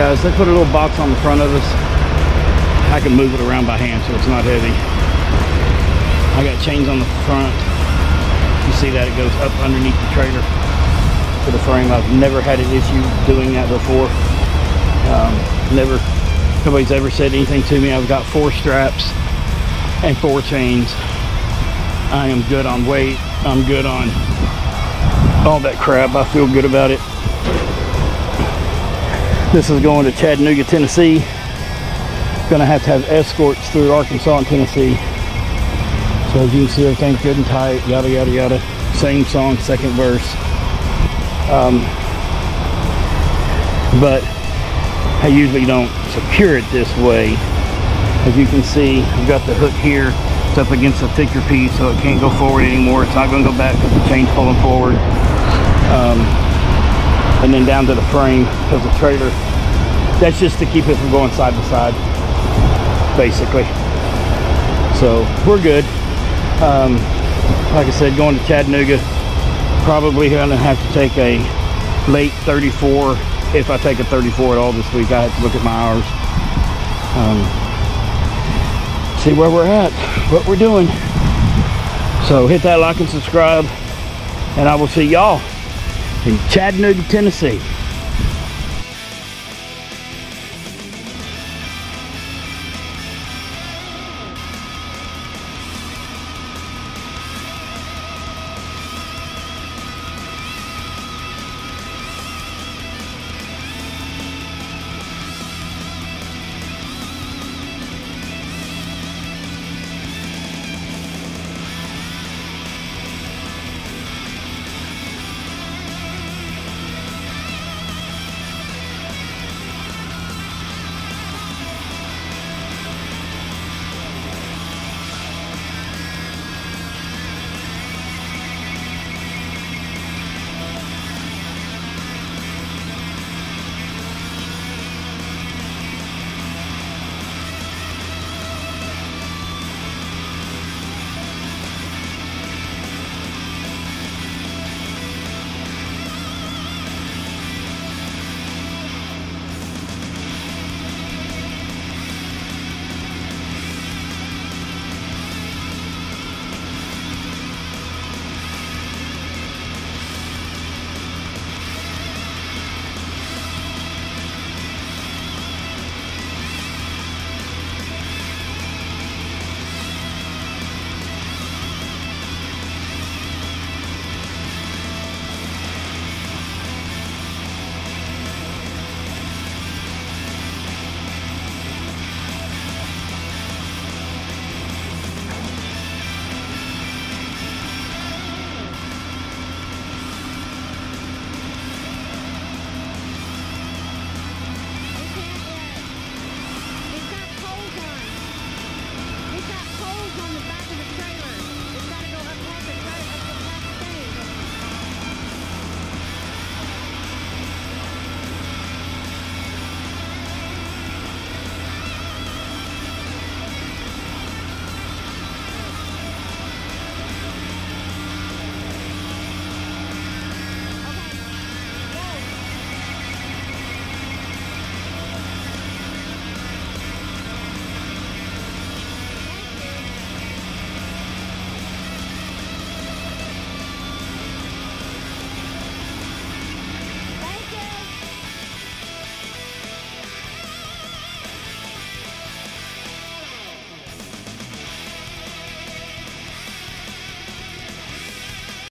Guys, they put a little box on the front of us. I can move it around by hand so it's not heavy. I got chains on the front. You see that it goes up underneath the trailer to the frame. I've never had an issue doing that before. Nobody's ever said anything to me. I've got 4 straps and 4 chains. I am good on weight. I'm good on all that crap. I feel good about it. This is going to Chattanooga, Tennessee. Gonna have to have escorts through Arkansas and Tennessee. So as you can see, everything's good and tight, yada yada yada. Same song, second verse. But I usually don't secure it this way. As you can see, I've got the hook here. It's up against a thicker piece, so it can't go forward anymore. It's not gonna go back because the chain's pulling forward. And then down to the frame of the trailer. That's just to keep it from going side to side, basically. So we're good. Like I said, going to Chattanooga, probably gonna have to take a late 34. If I take a 34 at all this week, I have to look at my hours. See where we're at, what we're doing. So hit that like and subscribe, and I will see y'all in Chattanooga, Tennessee.